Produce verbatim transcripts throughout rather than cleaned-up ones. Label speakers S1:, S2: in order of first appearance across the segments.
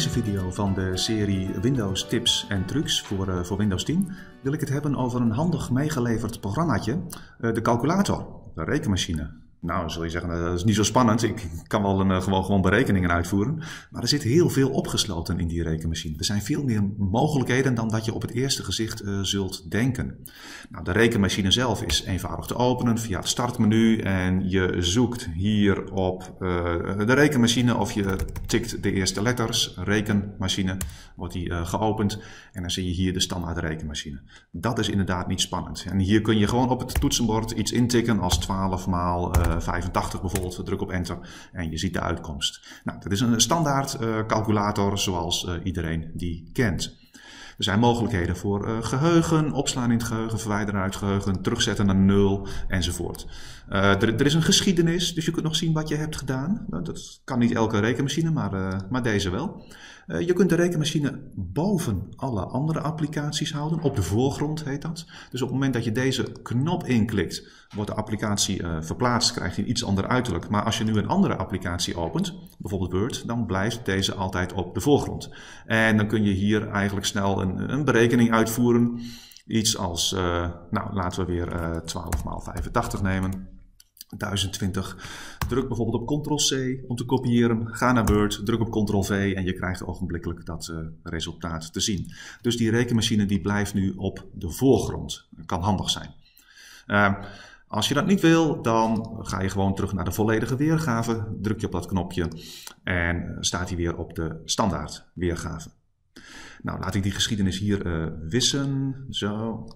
S1: deze video van de serie Windows tips en trucs voor, uh, voor Windows tien wil ik het hebben over een handig meegeleverd programmaatje, uh, de calculator, de rekenmachine. Nou, dan zul je zeggen, dat is niet zo spannend. Ik kan wel een, gewoon, gewoon berekeningen uitvoeren. Maar er zit heel veel opgesloten in die rekenmachine. Er zijn veel meer mogelijkheden dan dat je op het eerste gezicht uh, zult denken. Nou, de rekenmachine zelf is eenvoudig te openen via het startmenu. En je zoekt hier op uh, de rekenmachine of je tikt de eerste letters. Rekenmachine wordt die uh, geopend. En dan zie je hier de standaard rekenmachine. Dat is inderdaad niet spannend. En hier kun je gewoon op het toetsenbord iets intikken als twaalf maal uh, vijfentachtig bijvoorbeeld, druk op enter en je ziet de uitkomst. Nou, dat is een standaard uh, calculator zoals uh, iedereen die kent. Er zijn mogelijkheden voor uh, geheugen, opslaan in het geheugen, verwijderen uit het geheugen, terugzetten naar nul enzovoort. Uh, er, er is een geschiedenis, dus je kunt nog zien wat je hebt gedaan. Nou, dat kan niet elke rekenmachine, maar, uh, maar deze wel. Uh, je kunt de rekenmachine boven alle andere applicaties houden. Op de voorgrond heet dat. Dus op het moment dat je deze knop inklikt, wordt de applicatie uh, verplaatst, krijgt hij een iets ander uiterlijk. Maar als je nu een andere applicatie opent, bijvoorbeeld Word, dan blijft deze altijd op de voorgrond. En dan kun je hier eigenlijk snel een, een berekening uitvoeren. Iets als, uh, nou laten we weer uh, twaalf maal vijfentachtig nemen. duizend twintig. Druk bijvoorbeeld op control C om te kopiëren. Ga naar Word, druk op control V en je krijgt ogenblikkelijk dat uh, resultaat te zien. Dus die rekenmachine die blijft nu op de voorgrond. Dat kan handig zijn. Uh, als je dat niet wil, dan ga je gewoon terug naar de volledige weergave. Druk je op dat knopje en staat hij weer op de standaard weergave. Nou, laat ik die geschiedenis hier uh, wissen. Zo.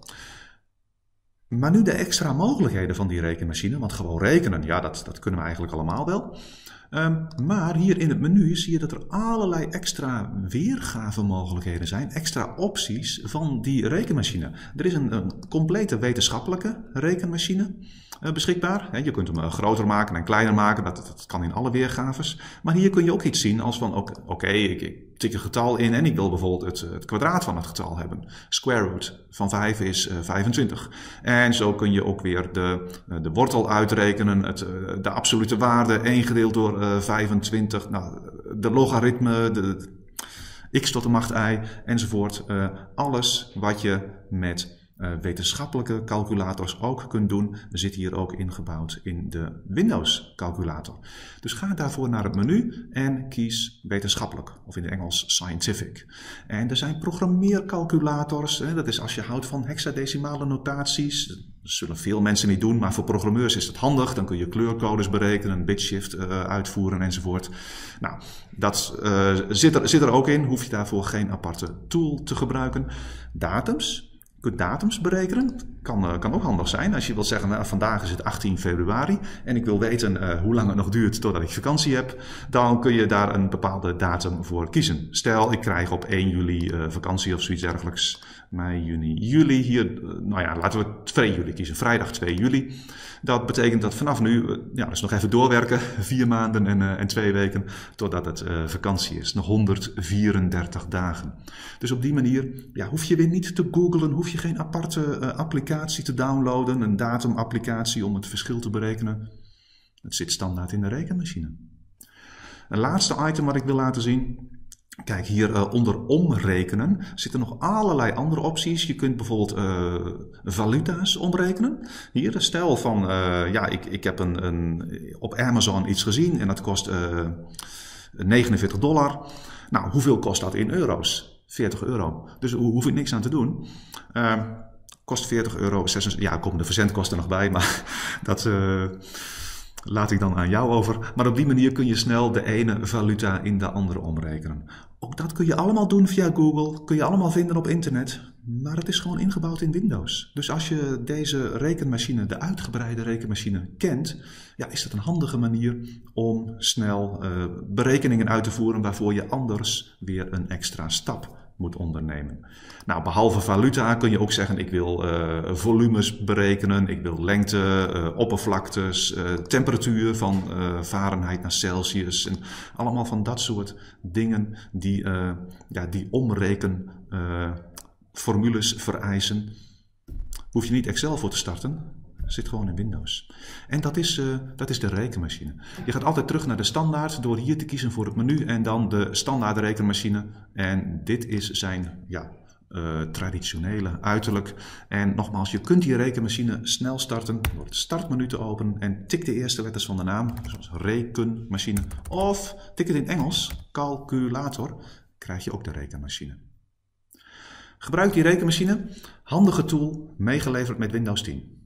S1: Maar nu de extra mogelijkheden van die rekenmachine, want gewoon rekenen, ja, dat, dat kunnen we eigenlijk allemaal wel. Um, maar hier in het menu zie je dat er allerlei extra weergavemogelijkheden zijn, extra opties van die rekenmachine. Er is een, een complete wetenschappelijke rekenmachine uh, beschikbaar. He, je kunt hem uh, groter maken en kleiner maken, dat, dat kan in alle weergaves. Maar hier kun je ook iets zien als van, oké, okay, ik, ik tik een getal in en ik wil bijvoorbeeld het, het kwadraat van het getal hebben. Square root van vijf is uh, vijfentwintig. En zo kun je ook weer de, uh, de wortel uitrekenen, het, uh, de absolute waarde, één gedeeld door uh, vijfentwintig, nou, de logaritme, de, de x tot de macht i enzovoort. Uh, alles wat je met uh, wetenschappelijke calculators ook kunt doen, zit hier ook ingebouwd in de Windows calculator. Dus ga daarvoor naar het menu en kies wetenschappelijk, of in het Engels scientific. En er zijn programmeercalculators, hè, dat is als je houdt van hexadecimale notaties. Dat zullen veel mensen niet doen, maar voor programmeurs is het handig. Dan kun je kleurcodes berekenen, bitshift uh, uitvoeren enzovoort. Nou, dat uh, zit, er, zit er ook in, hoef je daarvoor geen aparte tool te gebruiken. Datums. Je kunt datums berekenen, kan, uh, kan ook handig zijn. Als je wilt zeggen, nou, vandaag is het achttien februari en ik wil weten uh, hoe lang het nog duurt totdat ik vakantie heb, dan kun je daar een bepaalde datum voor kiezen. Stel, ik krijg op één juli uh, vakantie of zoiets dergelijks. Mei, juni, juli. Hier, uh, nou ja, laten we twee juli kiezen. Vrijdag twee juli. Dat betekent dat vanaf nu, uh, ja, dus nog even doorwerken, vier maanden en, uh, en twee weken, totdat het uh, vakantie is. Nog honderdvierendertig dagen. Dus op die manier ja, hoef je weer niet te googlen, hoef je geen aparte uh, applicatie te downloaden, een datumapplicatie om het verschil te berekenen. Het zit standaard in de rekenmachine. Een laatste item wat ik wil laten zien. Kijk, hier uh, onder omrekenen zitten nog allerlei andere opties. Je kunt bijvoorbeeld uh, valuta's omrekenen. Hier, stel van, uh, ja, ik, ik heb een, een, op Amazon iets gezien en dat kost uh, negenenveertig dollar. Nou, hoeveel kost dat in euro's? veertig euro. Dus daar hoef ik niks aan te doen. Uh, kost veertig euro. Ja, komen de verzendkosten nog bij, maar dat uh, laat ik dan aan jou over. Maar op die manier kun je snel de ene valuta in de andere omrekenen. Ook dat kun je allemaal doen via Google. Kun je allemaal vinden op internet. Maar het is gewoon ingebouwd in Windows. Dus als je deze rekenmachine, de uitgebreide rekenmachine, kent, ja, is dat een handige manier om snel uh, berekeningen uit te voeren waarvoor je anders weer een extra stap moet ondernemen. Nou, behalve valuta kun je ook zeggen, ik wil uh, volumes berekenen, ik wil lengte, uh, oppervlaktes, uh, temperatuur van uh, Fahrenheit naar Celsius en allemaal van dat soort dingen die, uh, ja, die omreken uh, formules vereisen. Hoef je niet Excel voor te starten. zit gewoon in Windows. En dat is, uh, dat is de rekenmachine. Je gaat altijd terug naar de standaard door hier te kiezen voor het menu en dan de standaard rekenmachine. En dit is zijn ja, uh, traditionele uiterlijk. En nogmaals, je kunt die rekenmachine snel starten door het startmenu te openen en tik de eerste letters van de naam, zoals rekenmachine. Of tik het in Engels, calculator, krijg je ook de rekenmachine. Gebruik die rekenmachine, handige tool, meegeleverd met Windows tien.